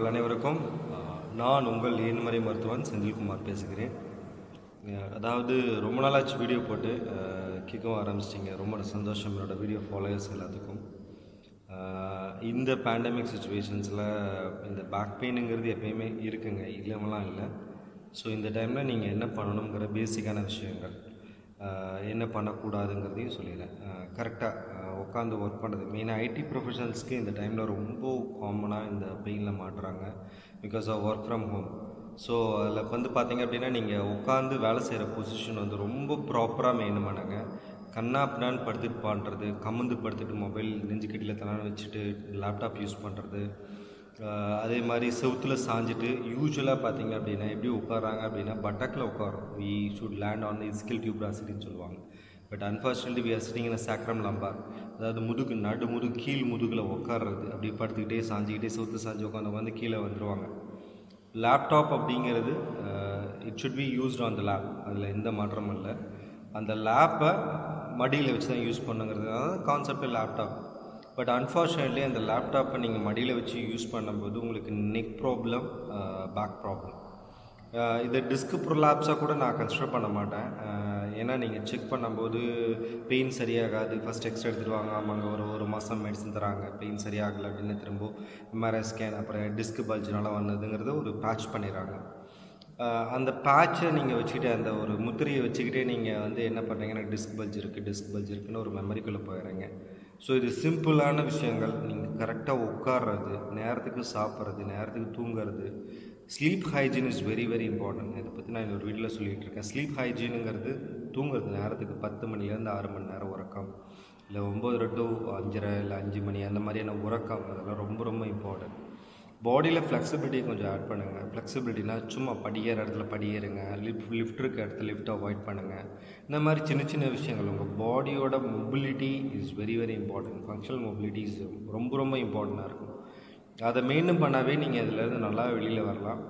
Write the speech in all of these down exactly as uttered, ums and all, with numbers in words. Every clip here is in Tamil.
நண்பர்கள் அனைவருக்கும் நான் உங்கள் ஏன்மறை மருத்துவன் செந்தில்குமார் பேசுகிறேன். அதாவது ரொம்ப நாளாச்சு வீடியோ போட்டு கேட்கவும் ஆரம்பிச்சிட்டிங்க. ரொம்ப சந்தோஷம் என்னோட வீடியோ ஃபாலோயர்ஸ் எல்லாத்துக்கும். இந்த பேண்டமிக் சுச்சுவேஷன்ஸில் இந்த பேக் பெயினுங்கிறது எப்பயுமே இருக்குங்க, இல்லைலாம் இல்லை. ஸோ இந்த டைமில் நீங்கள் என்ன பண்ணணுங்கிற பேசிக்கான விஷயங்கள், என்ன பண்ணக்கூடாதுங்கிறதையும் சொல்லிடுறேன். கரெக்டாக உட்காந்து ஒர்க் பண்ணுறது மெயினாக ஐடி ப்ரொஃபஷனல்ஸ்க்கு இந்த டைமில் ரொம்ப காமனாக இந்த பெயினில் மாட்டுறாங்க because of work from home. So அதில் வந்து பார்த்திங்க அப்படின்னா நீங்கள் உட்காந்து வேலை செய்கிற பொசிஷன் வந்து ரொம்ப ப்ராப்பராக மெயின் பண்ணுங்க. கண்ணா பின்னான்னு படுத்துட்டு பண்ணுறது, கமுந்து படுத்துட்டு மொபைல் நெஞ்சுக்கட்டியில் தலான்னு வச்சுட்டு லேப்டாப் யூஸ் பண்ணுறது, அதே மாதிரி செவுத்தில் சாஞ்சிட்டு யூஸ்வலாக பார்த்திங்க அப்படின்னா எப்படி உட்காராங்க அப்படின்னா பட்டக்கில் உட்காரோம். We should land on the ischial டியூப்ராசிட்டின்னு சொல்லுவாங்க. But unfortunately we are sitting in sacrum lumbar, அதாவது முதுகு நடு முதுகு கீழ் முதுகில் உட்காடுறது. அப்படி படுத்துக்கிட்டே சாஞ்சிக்கிட்டே செவுத்து சாஞ்சி உட்காந்து வந்து கீழே வந்துடுவாங்க. லேப்டாப் அப்படிங்கிறது it should be used on the lap, அதில் எந்த மாற்றமும் இல்லை. அந்த லேப்பை மடியில் வச்சு தான் யூஸ் பண்ணுங்கிறதுனால கான்செப்ட் லேப்டாப். பட் அன்ஃபார்ச்சுனேட்லி அந்த லேப்டாப்பை நீங்கள் மடியில் வச்சு யூஸ் பண்ணும்போது உங்களுக்கு நெக் ப்ராப்ளம், பேக் ப்ராப்ளம், இதை டிஸ்க் ப்ரொலாப்ஸாக கூட நான் கன்சிடர் பண்ண மாட்டேன். ஏன்னா நீங்கள் செக் பண்ணும்போது பெயின் சரியாகாது, ஃபஸ்ட் எக்ஸ்ரே எடுத்துகிட்டு வாங்க, ஆமாங்க ஒரு ஒரு மாதம் மெடிசன் தராங்க, பெயின் சரியாகலை அப்படின்னு திரும்ப எம்ஆர்ஐ ஸ்கேன் அப்புறம் டிஸ்க் பல்ஜினால வந்ததுங்கிறத ஒரு பேட்ச் பண்ணிடுறாங்க. அந்த பேட்சை நீங்கள் வச்சுக்கிட்டே அந்த ஒரு முத்திரையை வச்சுக்கிட்டே நீங்கள் வந்து என்ன பண்ணுறீங்கன்னா டிஸ்க் பல்ஜ் இருக்குது டிஸ்க் பல்ஜ் இருக்குன்னு ஒரு மெமரிக்குள்ளே போயிடுறீங்க. ஸோ இது சிம்பிளான விஷயங்கள். நீங்கள் கரெக்டாக உட்கார்றது, நேரத்துக்கு சாப்பிட்றது, நேரத்துக்கு தூங்குறது, sleep hygiene is very very important. இதை பற்றி நான் இன்னொரு வீடியோவில் சொல்லிகிட்டு இருக்கேன். ஸ்லீப் ஹைஜீனுங்கிறது தூங்குறது, நேரத்துக்கு பத்து மணிலேருந்து ஆறு மணி நேரம் உறக்கம், இல்லை ஒம்பது டு அஞ்சரை இல்லை அஞ்சு மணி அந்த மாதிரியான உறக்கம், அதெல்லாம் ரொம்ப ரொம்ப இம்பார்ட்டன்ட். பாடியில் ஃப்ளெக்சிபிலிட்டி கொஞ்சம் ஆட் பண்ணுங்கள். ஃப்ளெக்சிபிலிட்டினா சும்மா படியேற இடத்துல படியேறுங்க, லிஃப்ட் லிஃப்ட் இருக்க இடத்துல லிஃப்ட் அவாய்ட் பண்ணுங்கள். இந்த மாதிரி சின்ன சின்ன விஷயங்கள். உங்கள் பாடியோட mobility is very very important. Functional mobility is ரொம்ப ரொம்ப இம்பார்ட்டண்ட்டாக இருக்கும். அதை மெயின்டைன் பண்ணாவே நீங்கள் இதிலேருந்து நல்லா வெளியில் வரலாம்.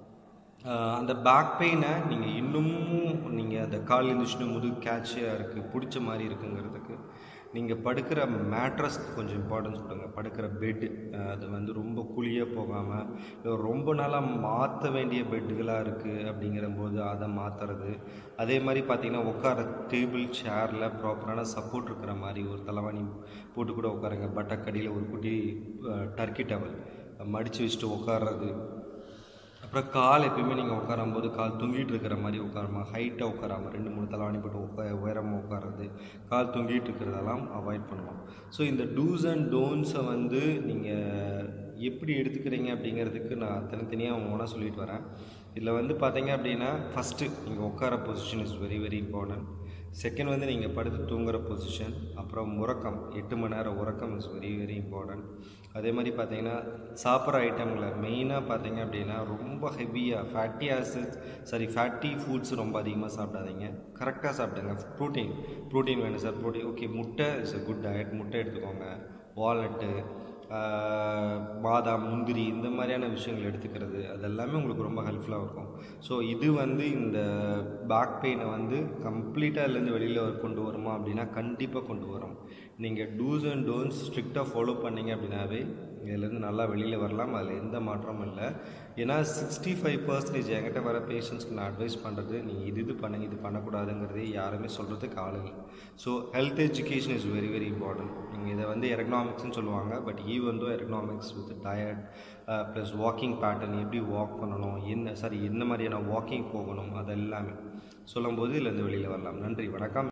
அந்த பேக் பெயினை நீங்கள் இன்னமும் நீங்கள் அந்த கால் இருந்துச்சுன்னு முதுகு கேட்சியாக இருக்குது, பிடிச்ச மாதிரி இருக்குங்கிறதுக்கு நீங்கள் படுக்கிற மேட்ரஸ்க்கு கொஞ்சம் இம்பார்ட்டன்ஸ் கொடுங்க. படுக்கிற பெட்டு அது வந்து ரொம்ப குழியாக போகாமல், இல்லை ரொம்ப நாளாக மாற்ற வேண்டிய பெட்டுகளாக இருக்குது அப்படிங்கிற போது அதை மாற்றுறது. அதே மாதிரி பார்த்திங்கன்னா உட்கார டேபிள் சேரில் ப்ராப்பரான சப்போர்ட் இருக்கிற மாதிரி ஒரு தலைவாணி போட்டு கூட உட்காருங்க. பட்டக்கடியில் ஒரு குட்டி டர்க்கி டவல் மடித்து வச்சுட்டு உட்கார்றது. அப்புறம் கால் எப்பயுமே நீங்கள் உட்காரும்போது கால் தொங்கிட்டு இருக்கிற மாதிரி உட்காராமல், ஹைட்டாக உட்காராமல், ரெண்டு மூணு தலைவாணி போட்டு உட்கா உயரமாக உட்கார்றது, கால் தொங்கிட்டு இருக்கிறதெல்லாம் அவாய்ட் பண்ணுவோம். ஸோ இந்த டூஸ் அண்ட் டோன்ஸை வந்து நீங்கள் எப்படி எடுத்துக்கிறீங்க அப்படிங்கிறதுக்கு நான் தனித்தனியாக ஓனாக சொல்லிட்டு வரேன். இதில் வந்து பார்த்தீங்க அப்படின்னா ஃபஸ்ட்டு நீங்கள் உட்கார position is very very important. Second வந்து நீங்கள் படுத்து தூங்குகிற பொசிஷன், அப்புறம் உறக்கம், எட்டு மணி நேரம் உறக்கம் இஸ் வெரி வெரி இம்பார்ட்டன்ட். அதே மாதிரி பார்த்தீங்கன்னா சாப்பிட்ற ஐட்டங்களில் மெயினாக பார்த்தீங்க அப்படின்னா ரொம்ப ஹெவியாக fatty acids sorry fatty foods ரொம்ப அதிகமாக சாப்பிடாதீங்க. கரெக்டாக சாப்பிடுங்க. ப்ரோட்டீன் ப்ரோட்டீன் வேணும் சார், ப்ரோட்டீன் ஓகே, முட்டை இஸ் அ குட் டயட், முட்டை எடுத்துக்கோங்க. வால்நட்டு, பாதாம், முந்திரி இந்த மாதிரியான விஷயங்கள் எடுத்துக்கிறது அது எல்லாமே உங்களுக்கு ரொம்ப ஹெல்ப்ஃபுல்லாக இருக்கும். ஸோ இது வந்து இந்த பேக் பெயினை வந்து கம்ப்ளீட்டாக இதுலேருந்து வெளியில் கொண்டு வருமா அப்படின்னா கண்டிப்பாக கொண்டு வரும். நீங்கள் டூஸ் அண்ட் டோன்ட்ஸ் ஸ்ட்ரிக்டாக ஃபாலோ பண்ணிங்க அப்படின்னாவே இதுலேருந்து நல்லா வெளியில் வரலாம். அதில் எந்த மாற்றமும் இல்லை. ஏன்னா சிக்ஸ்டி ஃபைவ் பர்சன்டேஜ் என்கிட்ட வர பேஷண்ட்ஸ்க்கு நான் அட்வைஸ் பண்ணுறது நீங்கள் இது இது பண்ணுங்க, இது பண்ணக்கூடாதுங்கிறதே யாருமே சொல்கிறதுக்கு ஆளுங்க. So health education is very very important. நீங்கள் இதை வந்து எர்கனாமிக்ஸ்னு சொல்லுவாங்க. But even though ergonomics with diet plus walking pattern, எப்படி வாக் பண்ணணும், என்ன சாரி என்ன மாதிரியான வாக்கிங் போகணும், அது எல்லாமே சொல்லும்போது இதுலேருந்து வெளியில் வரலாம். நன்றி, வணக்கம்.